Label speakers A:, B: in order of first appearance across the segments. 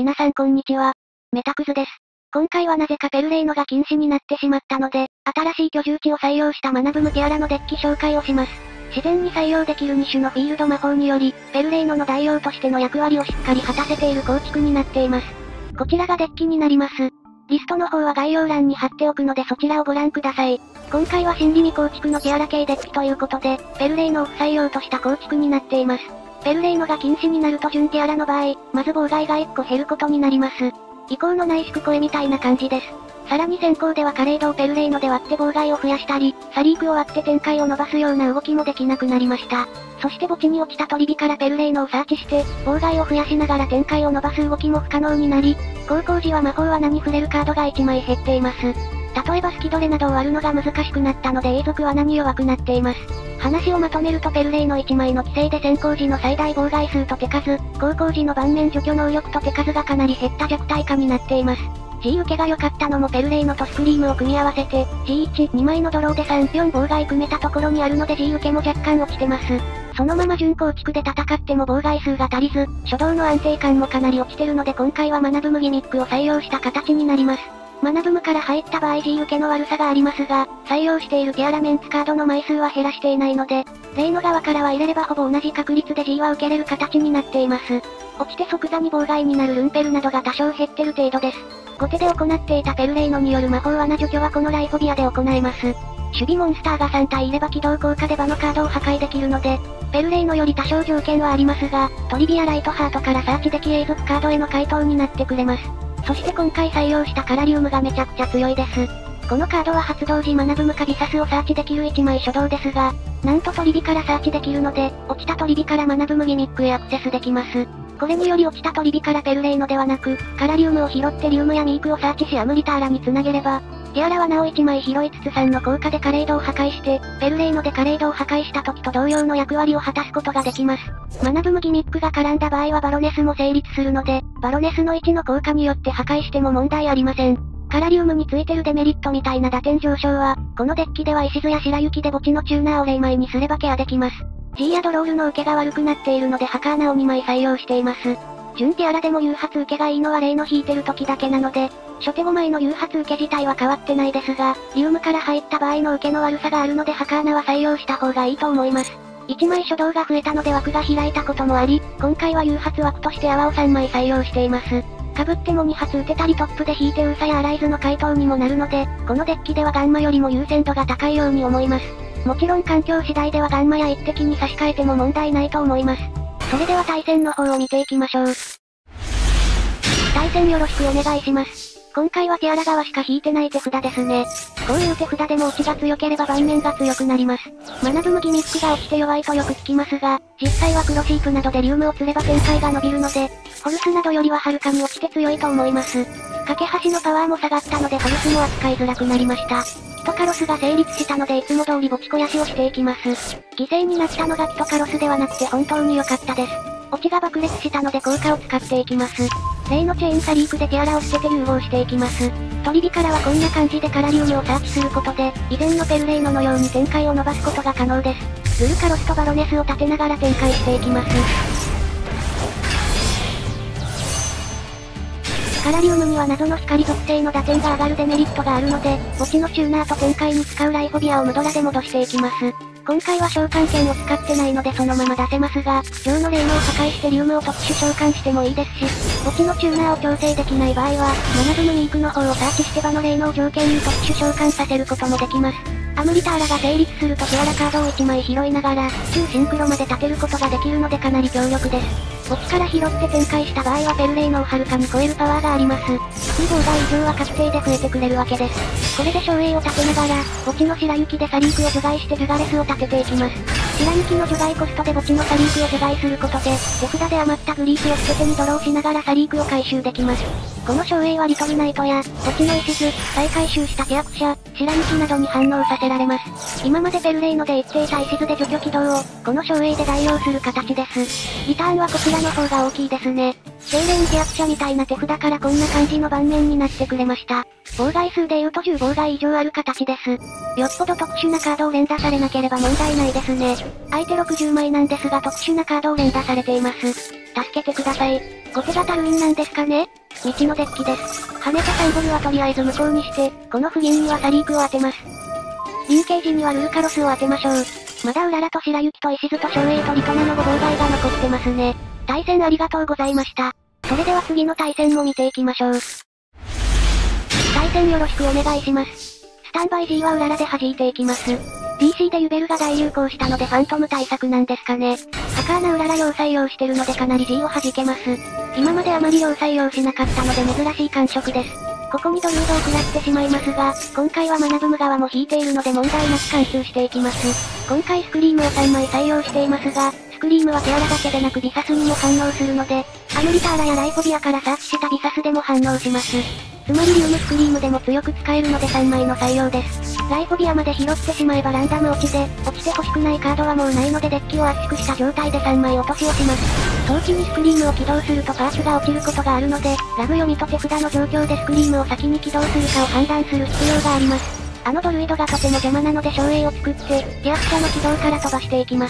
A: 皆さんこんにちは。メタクズです。今回はなぜかペルレイノが禁止になってしまったので、新しい居住地を採用したマナブムティアラのデッキ紹介をします。自然に採用できる2種のフィールド魔法により、ペルレイノの代用としての役割をしっかり果たせている構築になっています。こちらがデッキになります。リストの方は概要欄に貼っておくのでそちらをご覧ください。今回は新リミ構築のティアラ系デッキということで、ペルレイノを不採用とした構築になっています。ペルレイノが禁止になると準ティアラの場合、まず妨害が1個減ることになります。移行のない宿声みたいな感じです。さらに先行ではカレードをペルレイノで割って妨害を増やしたり、サリークを割って展開を伸ばすような動きもできなくなりました。そして墓地に落ちたトリビからペルレイノをサーチして、妨害を増やしながら展開を伸ばす動きも不可能になり、航行時は魔法罠に触れるカードが1枚減っています。例えばスキドレなどを割るのが難しくなったので永続罠に弱くなっています。話をまとめるとペルレイの1枚の規制で先行時の最大妨害数と手数、航行時の盤面除去能力と手数がかなり減った弱体化になっています。G 受けが良かったのもペルレイノとスクリームを組み合わせて、G1、2枚のドローで3、4妨害組めたところにあるので G 受けも若干落ちてます。そのまま準構築で戦っても妨害数が足りず、初動の安定感もかなり落ちてるので今回はマナブムギミックを採用した形になります。マナブムから入った場合 G 受けの悪さがありますが、採用しているティアラメンツカードの枚数は減らしていないので、レイの側からは入れればほぼ同じ確率で G は受けれる形になっています。落ちて即座に妨害になるルンペルなどが多少減ってる程度です。後手で行っていたペルレイノによる魔法罠除去はこのライフォビアで行えます。守備モンスターが3体いれば起動効果で場のカードを破壊できるので、ペルレイノより多少条件はありますが、トリビアライトハートからサーチでき永続カードへの回答になってくれます。そして今回採用したカラリウムがめちゃくちゃ強いです。このカードは発動時マナブムかビサスをサーチできる1枚初動ですが、なんとトリビからサーチできるので、落ちたトリビからマナブムギミックへアクセスできます。これにより落ちたトリビからペルレイノではなく、カラリウムを拾ってリウムやミークをサーチしアムリターラに繋げれば、ティアラはなお1枚拾いつつ3の効果でカレードを破壊して、ペルレイノでカレードを破壊した時と同様の役割を果たすことができます。マナブムギミックが絡んだ場合はバロネスも成立するので、バロネスの1の効果によって破壊しても問題ありません。カラリウムについてるデメリットみたいな打点上昇は、このデッキでは石津や白雪で墓地のチューナーを霊枚にすればケアできます。G やドロールの受けが悪くなっているのでハカーナを2枚採用しています。準ティアラでも誘発受けがいいのは霊の引いてる時だけなので、初手5枚の誘発受け自体は変わってないですが、リウムから入った場合の受けの悪さがあるのでハカーナは採用した方がいいと思います。1枚初動が増えたので枠が開いたこともあり、今回は誘発枠として泡を3枚採用しています。被っても2発撃てたりトップで引いてウーサやアライズの回答にもなるので、このデッキではガンマよりも優先度が高いように思います。もちろん環境次第ではガンマや一滴に差し替えても問題ないと思います。それでは対戦の方を見ていきましょう。対戦よろしくお願いします。今回はティアラ側しか引いてない手札ですね。こういう手札でも落ちが強ければ盤面が強くなります。マナブムギミックが落ちて弱いとよく聞きますが、実際は黒シープなどでリウムを釣れば展開が伸びるので、ホルスなどよりははるかに落ちて強いと思います。架け橋のパワーも下がったのでホルスも扱いづらくなりました。キトカロスが成立したのでいつも通り墓地肥やしをしていきます。犠牲になったのがキトカロスではなくて本当に良かったです。落ちが爆裂したので効果を使っていきます。例のチェーンサリークでティアラを捨てて融合していきます。トリビからはこんな感じでカラリウムをサーチすることで、以前のペルレイノのように展開を伸ばすことが可能です。ルルカロスとバロネスを立てながら展開していきます。カラリウムには謎の光属性の打点が上がるデメリットがあるので、墓地のチューナーと展開に使うライフォビアをムドラで戻していきます。今回は召喚剣を使ってないのでそのまま出せますが、上の霊能を破壊してリウムを特殊召喚してもいいですし、墓地のチューナーを調整できない場合は、マナブムミークの方をサーチして場の霊能を条件に特殊召喚させることもできます。アムリターラが成立するとティアラカードを1枚拾いながら、中シンクロまで立てることができるのでかなり強力です。墓地から拾って展開した場合はペルレイノをはるかに超えるパワーがあります。2妨害以上は確定で増えてくれるわけです。これで照英を立てながら、墓地の白雪でサリークを除外してジュガレスを立てていきます。白雪の除外コストで墓地のサリークを除外することで、手札で余ったグリースを捨ててにドローしながらサリークを回収できます。この照英はリトルナイトや、墓地の石図、再回収したティアクシャ、白雪などに反応させられます。今までペルレイノで言っていた石図で除去起動を、この照英で代用する形です。リターンはこちらの方が大きいですね。精霊ティアクシャみたいな手札からこんな感じの盤面になってくれました。妨害数で言うと10妨害以上ある形です。よっぽど特殊なカードを連打されなければ問題ないですね。相手60枚なんですが特殊なカードを連打されています。 助けてください。後手がタルインなんですかね？未知のデッキです。跳ねたサンボルはとりあえず無効にして、この不銀にはサリークを当てます。リンケージにはルーカロスを当てましょう。まだウララと白雪と石津と照英とリトナのご妨害が残ってますね。対戦ありがとうございました。それでは次の対戦も見ていきましょう。対戦よろしくお願いします。スタンバイ G はウララで弾いていきます。DC でユベルが大流行したのでファントム対策なんですかね。ハカーなウララ用採用してるのでかなり G を弾けます。今まであまり用採用しなかったので珍しい感触です。ここにドルードを食らってしまいますが、今回はマナブム側も引いているので問題なく貫通していきます。今回スクリームを3枚採用していますが、スクリームはティアラだけでなくビサスにも反応するので、アムリターラやライフォビアからサーチしたビサスでも反応します。つまりリウムスクリームでも強く使えるので3枚の採用です。ライフォビアまで拾ってしまえばランダム落ちで、落ちて欲しくないカードはもうないのでデッキを圧縮した状態で3枚落としをします。早期にスクリームを起動するとパーツが落ちることがあるので、ラグ読みと手札の状況でスクリームを先に起動するかを判断する必要があります。あのドルイドがとても邪魔なので照英を作って、リアクシャの起動から飛ばしていきます。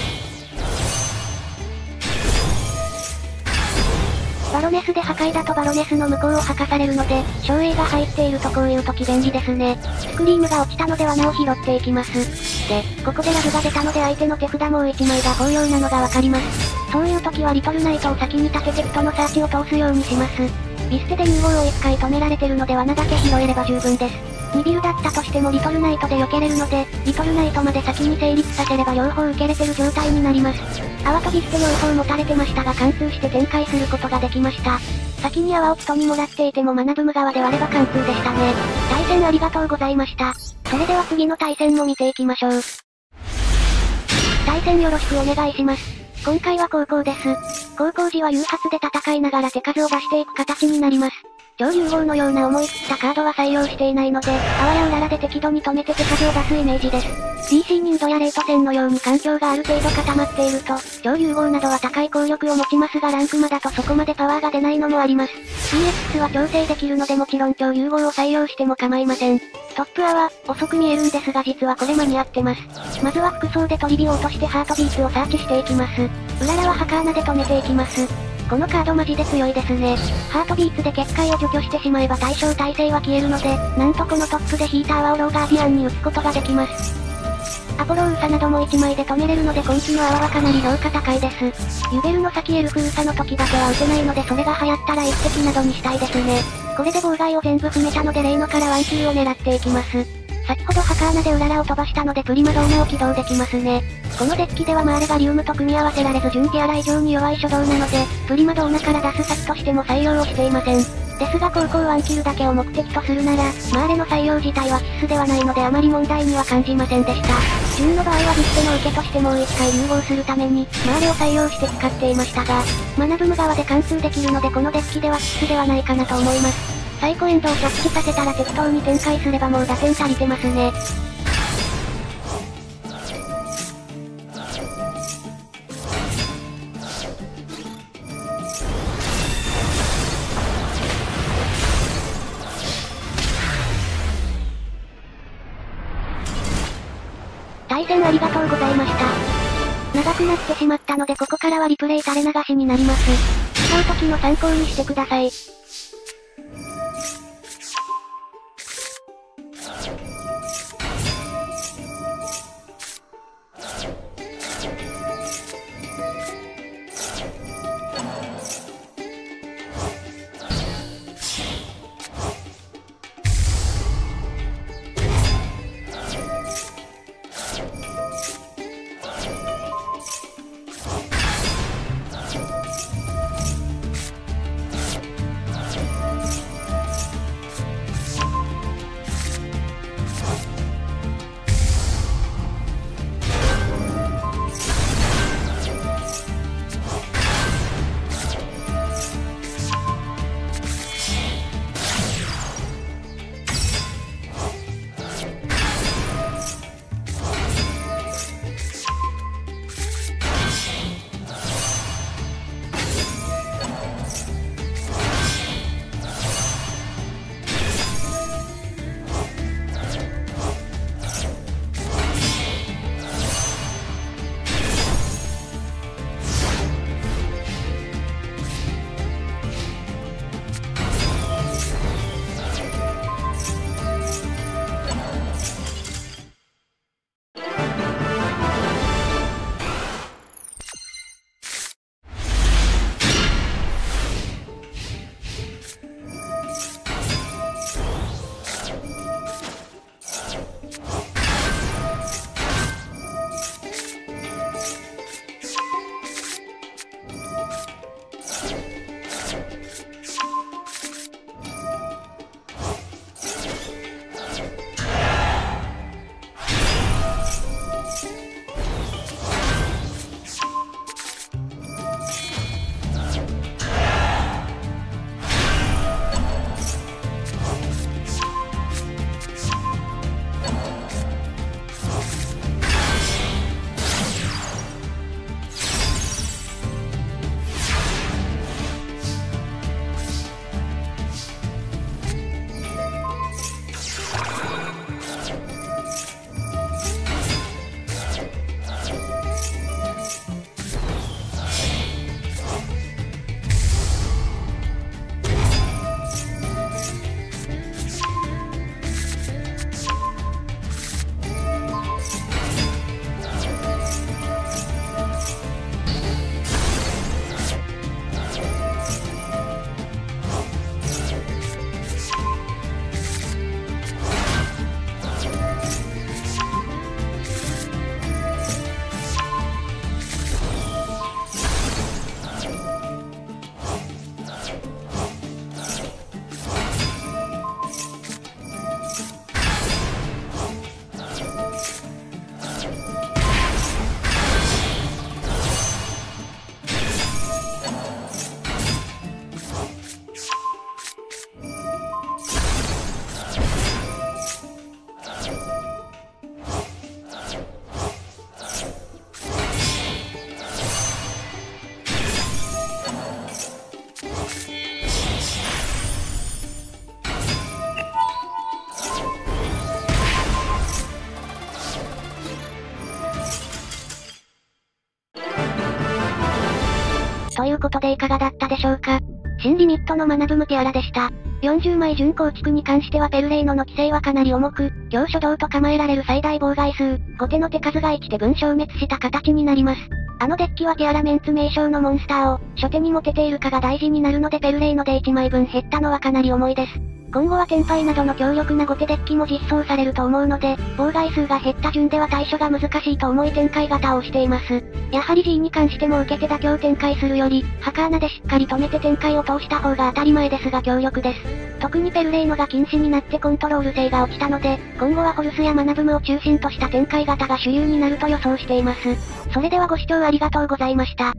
A: バロネスで破壊だとバロネスの向こうを吐かされるので、照英が入っているとこういう時便利ですね。スクリームが落ちたので罠を拾っていきます。で、ここでラグが出たので相手の手札もう1枚が包容なのがわかります。そういう時はリトルナイトを先に立てて人のサーチを通すようにします。ビステで融合を1回止められてるので罠だけ拾えれば十分です。2ビルだったとしてもリトルナイトで避けれるので、リトルナイトまで先に成立させれば両方受けれてる状態になります。泡とビステ両方持たれてましたが貫通して展開することができました。先に泡を人にもらっていてもマナブム側で割れば貫通でしたね。対戦ありがとうございました。それでは次の対戦も見ていきましょう。対戦よろしくお願いします。今回は後攻です。後攻時は誘発で戦いながら手数を出していく形になります。超融合のような思い切ったカードは採用していないので、あわやうららで適度に止めて手数を出すイメージです。DC ニンドやレート戦のように環境がある程度固まっていると、超融合などは高い効力を持ちますがランクマだとそこまでパワーが出ないのもあります。EX は調整できるのでもちろん超融合を採用しても構いません。トップアは、遅く見えるんですが実はこれ間に合ってます。まずは服装でトリビを落としてハートビーツをサーチしていきます。うららはハカーナで止めていきます。このカードマジで強いですね。ハートビーツで結界を除去してしまえば対象耐性は消えるので、なんとこのトップでヒーターはオローガーディアンに打つことができます。アポロウーサなども1枚で止めれるので今季の泡はかなり評価高いです。ユベルの先エルフウーサの時だけは打てないのでそれが流行ったら一石などにしたいですね。これで妨害を全部踏めたのでレイノからワンキーを狙っていきます。先ほどハカーナでウララを飛ばしたのでプリマドーナを起動できますね。このデッキではマーレがリウムと組み合わせられず準ティアラ以上に弱い初動なので、プリマドーナから出す先としても採用をしていません。ですが後攻ワンキルだけを目的とするなら、マーレの採用自体は必須ではないのであまり問題には感じませんでした。10の場合はビステの受けとしてもう1回融合するために、マーレを採用して使っていましたが、マナブム側で貫通できるのでこのデッキでは必須ではないかなと思います。サイコエンドを直帰させたら適当に展開すればもう打点足りてますね。対戦ありがとうございました。長くなってしまったのでここからはリプレイ垂れ流しになります。使う時の参考にしてください。 ことでいかがだったでしょうか。新リミットの学ぶムティアラでした。40枚準構築に関してはペルレイノの規制はかなり重く、強初動と構えられる最大妨害数、後手の手数が1で分消滅した形になります。あのデッキはティアラメンツ名称のモンスターを、初手に持てているかが大事になるのでペルレイノで1枚分減ったのはかなり重いです。今後はテンパイなどの強力な後手デッキも実装されると思うので、妨害数が減った順では対処が難しいと思い展開型をしています。やはり G に関しても受け手妥協展開するより、ハカーナでしっかり止めて展開を通した方が当たり前ですが強力です。特にペルレイノが禁止になってコントロール性が落ちたので、今後はホルスやマナブムを中心とした展開型が主流になると予想しています。それではご視聴ありがとうございました。